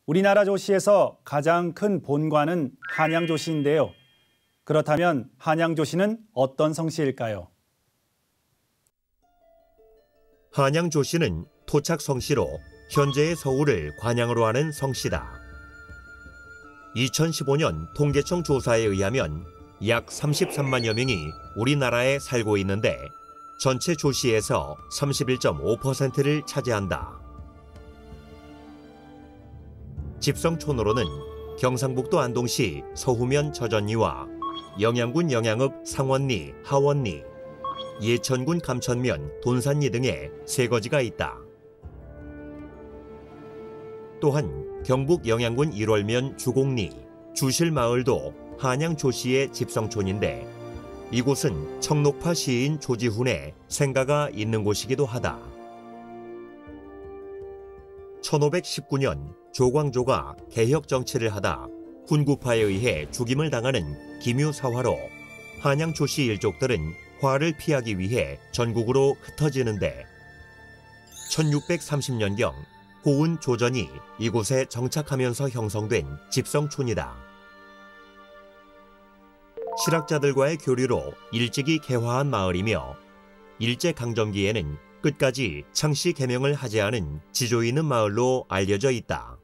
우리나라 조시에서 가장 큰 본관은 한양조시인데요. 그렇다면 한양조시는 어떤 성씨일까요? 한양조시는 토착 성씨로 현재의 서울을 관양으로 하는 성씨다. 2015년 통계청 조사에 의하면 약 33만여 명이 우리나라에 살고 있는데 전체 조시에서 31.5%를 차지한다. 집성촌으로는 경상북도 안동시 서후면 저전리와 영양군 영양읍 상원리, 하원리, 예천군 감천면, 돈산리 등의 세 거지가 있다. 또한 경북 영양군 일월면 주곡리, 주실마을도 한양조시의 집성촌인데 이곳은 청록파 시인 조지훈의 생가가 있는 곳이기도 하다. 1519년 조광조가 개혁 정치를 하다 훈구파에 의해 죽임을 당하는 기묘사화로 한양조시 일족들은 화를 피하기 위해 전국으로 흩어지는데 1630년경 호운 조전이 이곳에 정착하면서 형성된 집성촌이다. 실학자들과의 교류로 일찍이 개화한 마을이며 일제강점기에는 끝까지 창씨 개명을 하지 않은 지조 있는 마을로 알려져 있다.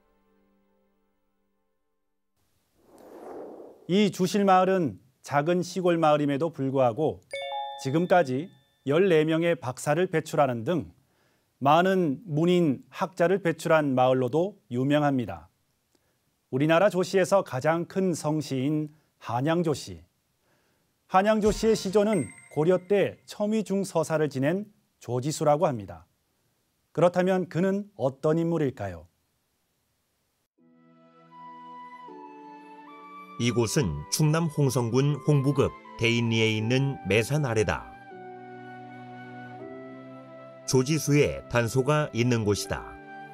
이 주실마을은 작은 시골 마을임에도 불구하고 지금까지 14명의 박사를 배출하는 등 많은 문인, 학자를 배출한 마을로도 유명합니다. 우리나라 조시에서 가장 큰 성씨인 한양조시. 한양조시의 시조는 고려 때 첨의중 서사를 지낸 조지수라고 합니다. 그렇다면 그는 어떤 인물일까요? 이곳은 충남 홍성군 홍부급 대인리에 있는 매산 아래다. 조지수의 단소가 있는 곳이다.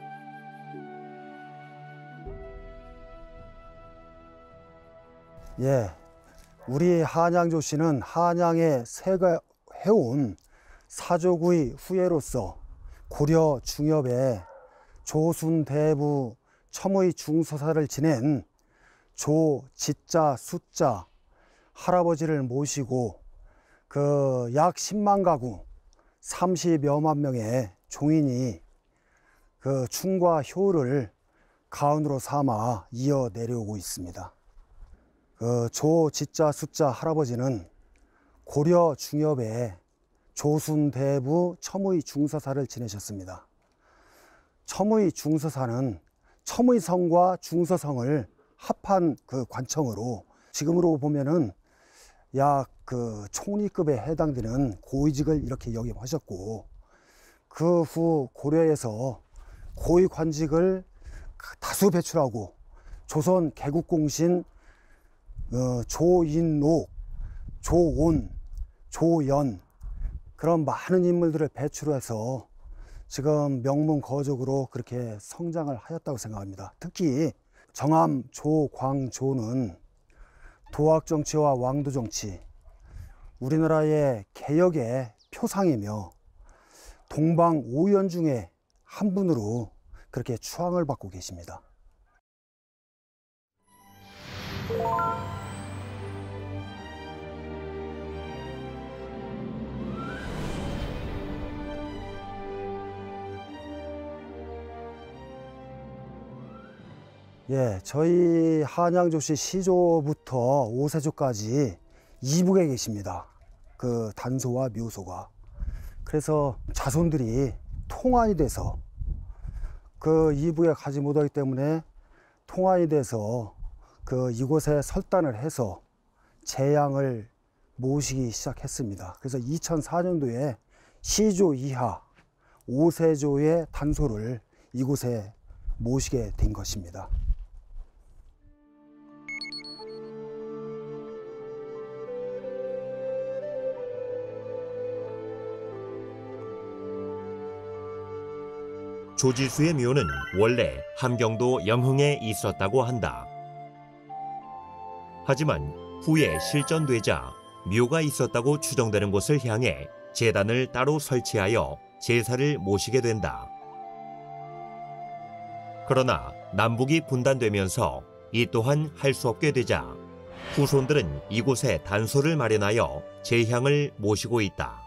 예, 우리 한양조시는 한양에 해온 사조구의 후예로서 고려 중엽에 조순대부 첨의 중서사를 지낸 조, 지자, 숫자 할아버지를 모시고 그 약 10만 가구 30여만 명의 종인이 그 충과 효를 가운으로 삼아 이어 내려오고 있습니다. 그 조, 지자, 숫자 할아버지는 고려 중엽에 조순대부 첨의 중서사를 지내셨습니다. 첨의 중서사는 첨의성과 중서성을 합한 그 관청으로 지금으로 보면은 약 그 총리급에 해당되는 고위직을 이렇게 역임하셨고 그 후 고려에서 고위 관직을 다수 배출하고 조선 개국공신 조인록, 조온, 조연 그런 많은 인물들을 배출해서 지금 명문거족으로 그렇게 성장을 하였다고 생각합니다. 특히 정암 조광조는 도학정치와 왕도정치, 우리나라의 개혁의 표상이며 동방 5연 중에 한 분으로 그렇게 추앙을 받고 계십니다. 예, 저희 한양조시 시조부터 5세조까지 이북에 계십니다. 그 단소와 묘소가. 그래서 자손들이 통한이 돼서 그 이북에 가지 못하기 때문에 통한이 돼서 그 이곳에 설단을 해서 재양을 모시기 시작했습니다. 그래서 2004년도에 시조 이하 5세조의 단소를 이곳에 모시게 된 것입니다. 조지수의 묘는 원래 함경도 영흥에 있었다고 한다. 하지만 후에 실전되자 묘가 있었다고 추정되는 곳을 향해 제단을 따로 설치하여 제사를 모시게 된다. 그러나 남북이 분단되면서 이 또한 할 수 없게 되자 후손들은 이곳에 단소를 마련하여 제향을 모시고 있다.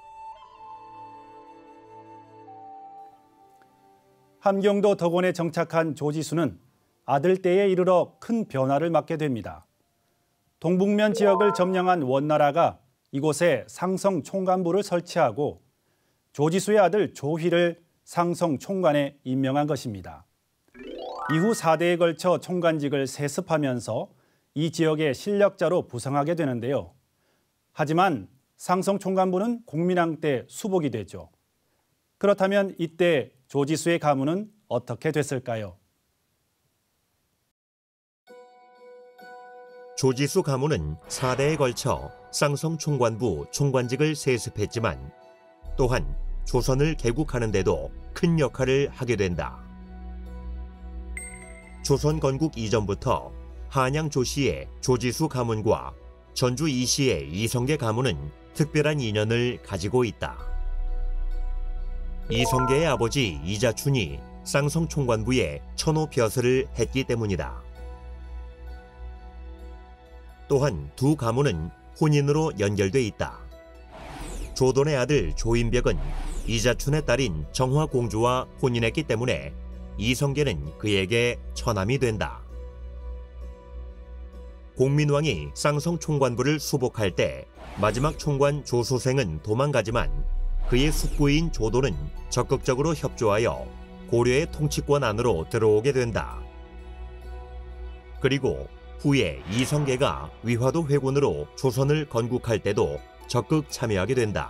함경도 덕원에 정착한 조지수는 아들 때에 이르러 큰 변화를 맞게 됩니다. 동북면 지역을 점령한 원나라가 이곳에 상성 총관부를 설치하고 조지수의 아들 조휘를 상성 총관에 임명한 것입니다. 이후 4대에 걸쳐 총관직을 세습하면서 이 지역의 실력자로 부상하게 되는데요. 하지만 상성 총관부는 공민왕 때 수복이 되죠. 그렇다면 이때 조지수의 가문은 어떻게 됐을까요? 조지수 가문은 4대에 걸쳐 쌍성 총관부 총관직을 세습했지만 또한 조선을 개국하는 데도 큰 역할을 하게 된다. 조선 건국 이전부터 한양 조씨의 조지수 가문과 전주 이씨의 이성계 가문은 특별한 인연을 가지고 있다. 이성계의 아버지 이자춘이 쌍성 총관부에 천호 벼슬을 했기 때문이다. 또한 두 가문은 혼인으로 연결돼 있다. 조돈의 아들 조인벽은 이자춘의 딸인 정화공주와 혼인했기 때문에 이성계는 그에게 처남이 된다. 공민왕이 쌍성 총관부를 수복할 때 마지막 총관 조수생은 도망가지만 그의 숙부인 조돈은 적극적으로 협조하여 고려의 통치권 안으로 들어오게 된다. 그리고 후에 이성계가 위화도 회군으로 조선을 건국할 때도 적극 참여하게 된다.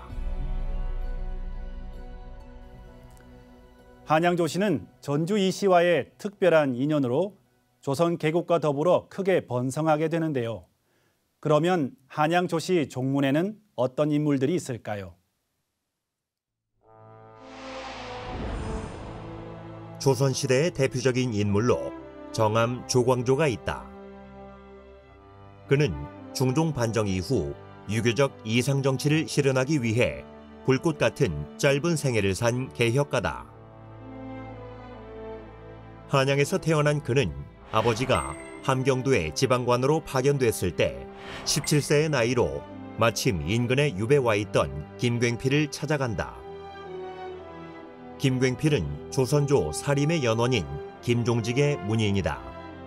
한양조씨는 전주 이씨와의 특별한 인연으로 조선 개국과 더불어 크게 번성하게 되는데요. 그러면 한양조씨 종문에는 어떤 인물들이 있을까요? 조선시대의 대표적인 인물로 정암 조광조가 있다. 그는 중종 반정 이후 유교적 이상정치를 실현하기 위해 불꽃 같은 짧은 생애를 산 개혁가다. 한양에서 태어난 그는 아버지가 함경도의 지방관으로 파견됐을 때 17세의 나이로 마침 인근에 유배 와 있던 김굉필을 찾아간다. 김굉필은 조선조 사림의 연원인 김종직의 문인이다.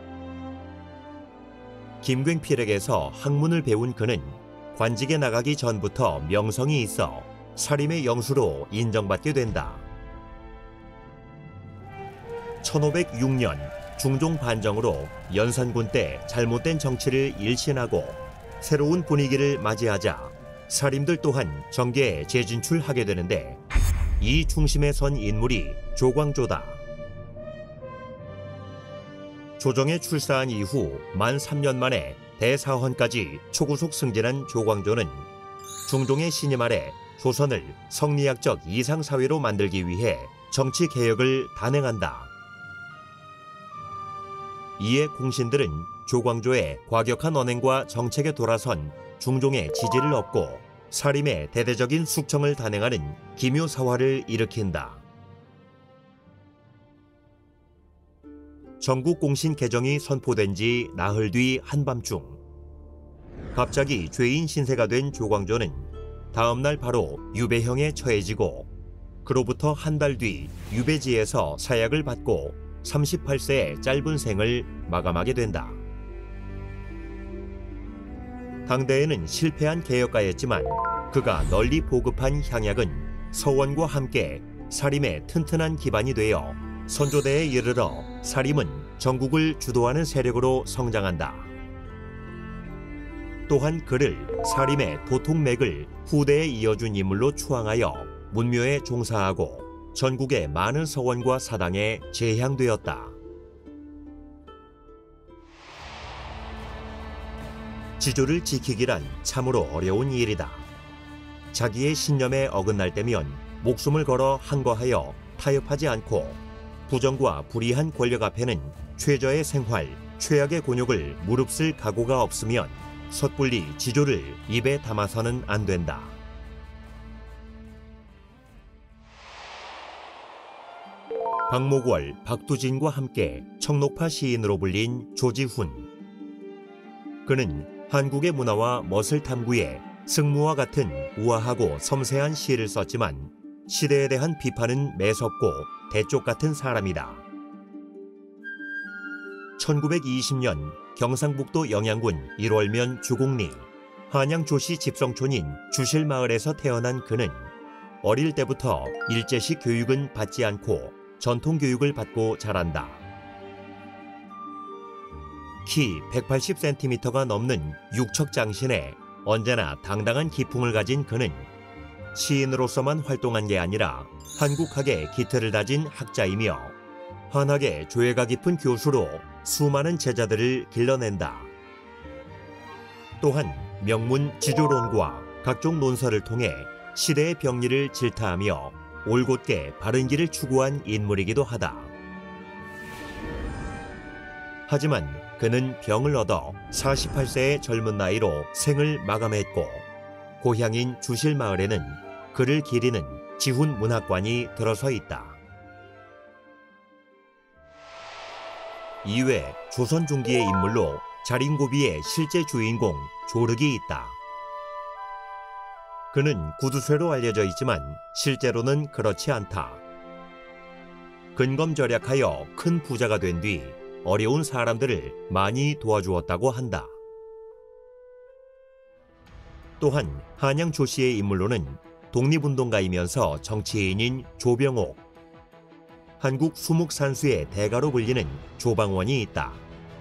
김굉필에게서 학문을 배운 그는 관직에 나가기 전부터 명성이 있어 사림의 영수로 인정받게 된다. 1506년 중종 반정으로 연산군 때 잘못된 정치를 일신하고 새로운 분위기를 맞이하자 사림들 또한 정계에 재진출하게 되는데 이 중심에 선 인물이 조광조다. 조정에 출사한 이후 만 3년 만에 대사헌까지 초구속 승진한 조광조는 중종의 신임 아래 조선을 성리학적 이상사회로 만들기 위해 정치개혁을 단행한다. 이에 공신들은 조광조의 과격한 언행과 정책에 돌아선 중종의 지지를 얻고 사림의 대대적인 숙청을 단행하는 기묘사화를 일으킨다. 전국 공신 개정이 선포된 지 나흘 뒤 한밤중 갑자기 죄인 신세가 된 조광조는 다음 날 바로 유배형에 처해지고 그로부터 한 달 뒤 유배지에서 사약을 받고 38세의 짧은 생을 마감하게 된다. 당대에는 실패한 개혁가였지만 그가 널리 보급한 향약은 서원과 함께 사림의 튼튼한 기반이 되어 선조대에 이르러 사림은 전국을 주도하는 세력으로 성장한다. 또한 그를 사림의 도통맥을 후대에 이어준 인물로 추앙하여 문묘에 종사하고 전국의 많은 서원과 사당에 제향되었다. 지조를 지키기란 참으로 어려운 일이다. 자기의 신념에 어긋날 때면 목숨을 걸어 항거하여 타협하지 않고 부정과 불의한 권력 앞에는 최저의 생활, 최악의 곤욕을 무릅쓸 각오가 없으면 섣불리 지조를 입에 담아서는 안 된다. 박목월, 박두진과 함께 청록파 시인으로 불린 조지훈. 그는 한국의 문화와 멋을 탐구해 승무와 같은 우아하고 섬세한 시를 썼지만 시대에 대한 비판은 매섭고 대쪽 같은 사람이다. 1920년 경상북도 영양군 1월면 주곡리 한양조씨 집성촌인 주실마을에서 태어난 그는 어릴 때부터 일제식 교육은 받지 않고 전통교육을 받고 자란다. 키 180cm가 넘는 육척장신에 언제나 당당한 기풍을 가진 그는 시인으로서만 활동한 게 아니라 한국학의 기틀을 다진 학자이며 한학의 조예가 깊은 교수로 수많은 제자들을 길러낸다. 또한 명문 지조론과 각종 논설을 통해 시대의 병리를 질타하며 올곧게 바른 길을 추구한 인물이기도 하다. 하지만 그는 병을 얻어 48세의 젊은 나이로 생을 마감했고 고향인 주실마을에는 그를 기리는 지훈 문학관이 들어서 있다. 이외 조선 중기의 인물로 자린고비의 실제 주인공 조륵이 있다. 그는 구두쇠로 알려져 있지만 실제로는 그렇지 않다. 근검절약하여 큰 부자가 된 뒤 어려운 사람들을 많이 도와주었다고 한다. 또한 한양 조씨의 인물로는 독립운동가이면서 정치인인 조병옥, 한국 수묵산수의 대가로 불리는 조방원이 있다.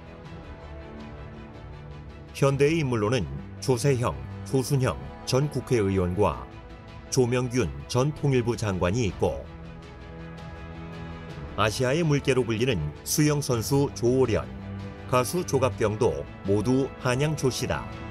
현대의 인물로는 조세형, 조순형 전 국회의원과 조명균 전 통일부 장관이 있고 아시아의 물개로 불리는 수영 선수 조오련, 가수 조갑경도 모두 한양 조씨다.